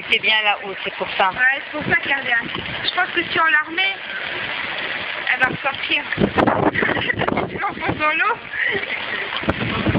était bien là-haut, c'est pour ça. Ouais, c'est pour ça qu'elle revient. Je pense que si on la remet, elle va ressortir. Tu l'enfonces dans l'eau.